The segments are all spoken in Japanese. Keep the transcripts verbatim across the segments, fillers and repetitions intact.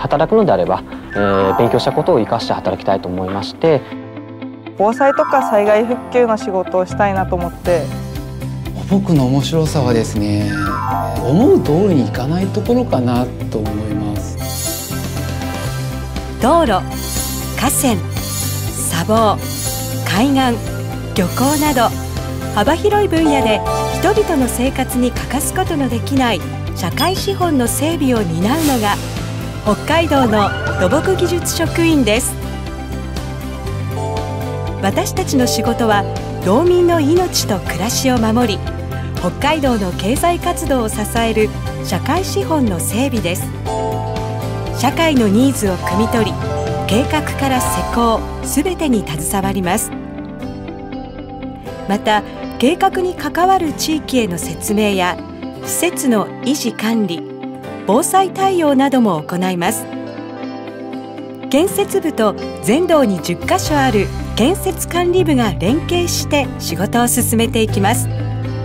働くのであれば、えー、勉強したことを生かして働きたいと思いまして、 防災とか災害復旧の仕事をしたいなと思って。 僕の面白さはですね、思う通りにいかないところかなと思います。 道路、河川、砂防、海岸、漁港など幅広い分野で人々の生活に欠かすことのできない社会資本の整備を担うのが北海道の土木技術職員です。私たちの仕事は道民の命と暮らしを守り、北海道の経済活動を支える社会資本の整備です。社会のニーズを汲み取り、計画から施工すべてに携わります。また計画に関わる地域への説明や施設の維持管理、防災対応なども行います。建設部と全道にじゅっかしょある建設管理部が連携して仕事を進めていきます。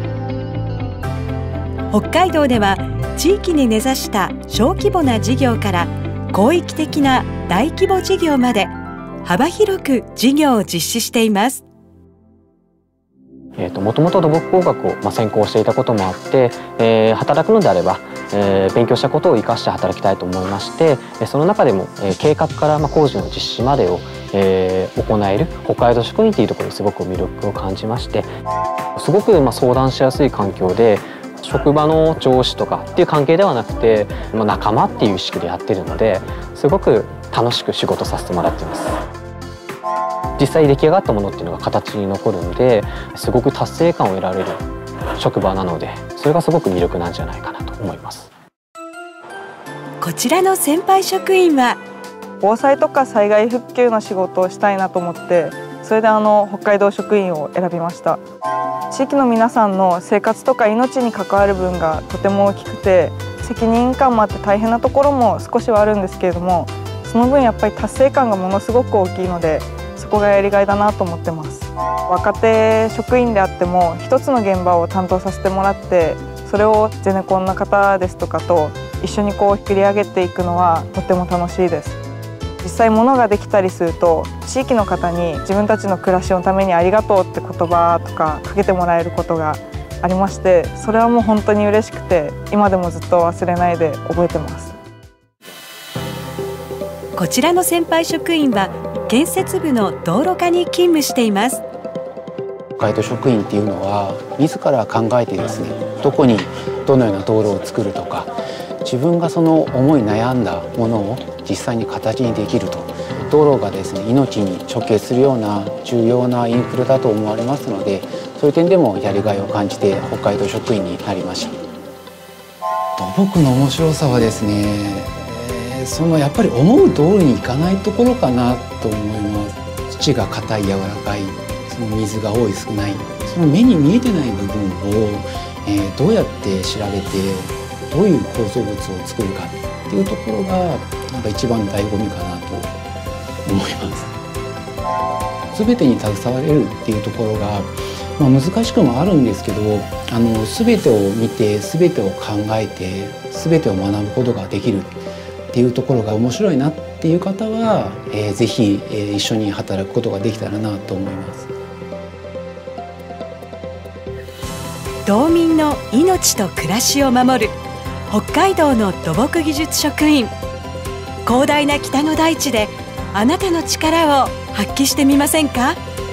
北海道では地域に根ざした小規模な事業から広域的な大規模事業まで幅広く事業を実施しています。 えーと、もともと土木工学を、まあ、専攻していたこともあって、えー、働くのであれば、えー、勉強したことを生かして働きたいと思いまして、その中でも、えー、計画から、まあ、工事の実施までを、えー、行える北海道職員というところにすごく魅力を感じまして、すごく、まあ、相談しやすい環境で、職場の上司とかっていう関係ではなくて、まあ、仲間っていう意識でやってるので、すごく楽しく仕事させてもらっています。実際出来上がったものっていうのが形に残るので、すごく達成感を得られる職場なので、それがすごく魅力なんじゃないかなと思います。 こちらの先輩職員は防災とか災害復旧の仕事をしたいなと思って、それであの北海道職員を選びました。地域の皆さんの生活とか命に関わる分がとても大きくて、責任感もあって大変なところも少しはあるんですけれども、その分やっぱり達成感がものすごく大きいので、そこがやりがいだなと思ってます。若手職員であっても一つの現場を担当させてもらって、それをゼネコンの方ですとかと一緒にこう切り上げていくのはとても楽しいです。実際物ができたりすると、地域の方に自分たちの暮らしのためにありがとうって言葉とかかけてもらえることがありまして、それはもう本当に嬉しくて、今でもずっと忘れないで覚えてます。 こちらの先輩職員は建設部の道路課に勤務しています。 北海道職員っていうのは自ら考えてですね、どこにどのような道路を作るとか、自分がその思い悩んだものを実際に形にできると、道路がですね命に直結するような重要なインフラだと思われますので、そういう点でもやりがいを感じて北海道職員になりました。土木の面白さはですね、えー、そのやっぱり思う通りにいかないところかなと思います。土が硬い柔らかい、その水が多い少ない、その目に見えてない部分を、えー、どうやって調べてどういう構造物を作るかっていうところがなんか一番の醍醐味かなと思います。全てに携われるっていうところが、まあ、難しくもあるんですけど、あの全てを見て全てを考えて全てを学ぶことができるっていうところが面白いなっていう方は、えー、ぜひ、えー、一緒に働くことができたらなと思います。 道民の命と暮らしを守る北海道の土木技術職員。広大な北の大地であなたの力を発揮してみませんか？